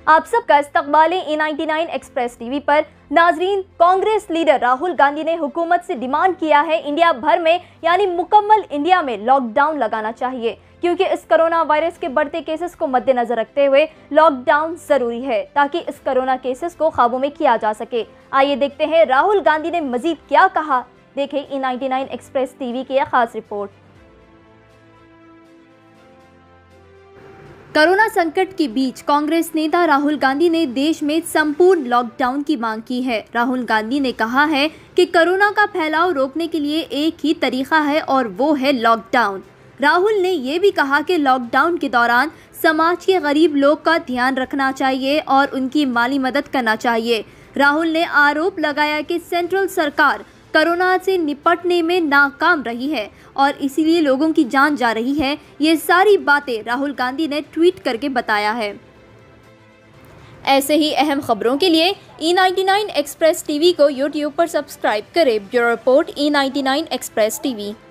आप सबका इस्तकबाल E99 एक्सप्रेस टीवी पर। नाजरीन, कांग्रेस लीडर राहुल गांधी ने हुकूमत से डिमांड किया है इंडिया भर में यानी मुकम्मल इंडिया में लॉकडाउन लगाना चाहिए, क्योंकि इस कोरोना वायरस के बढ़ते केसेस को मद्देनजर रखते हुए लॉकडाउन जरूरी है ताकि इस कोरोना केसेस को काबू में किया जा सके। आइए देखते हैं राहुल गांधी ने मजीद क्या कहा। देखें E99 एक्सप्रेस टीवी की एक खास रिपोर्ट। कोरोना संकट के बीच कांग्रेस नेता राहुल गांधी ने देश में संपूर्ण लॉकडाउन की मांग की है। राहुल गांधी ने कहा है कि कोरोना का फैलाव रोकने के लिए एक ही तरीका है और वो है लॉकडाउन। राहुल ने ये भी कहा कि लॉकडाउन के दौरान समाज के गरीब लोग का ध्यान रखना चाहिए और उनकी माली मदद करना चाहिए। राहुल ने आरोप लगाया कि सेंट्रल सरकार कोरोना से निपटने में नाकाम रही है और इसीलिए लोगों की जान जा रही है। ये सारी बातें राहुल गांधी ने ट्वीट करके बताया है। ऐसे ही अहम खबरों के लिए E99 एक्सप्रेस टीवी को YouTube पर सब्सक्राइब करें। Bureau report E99 express TV.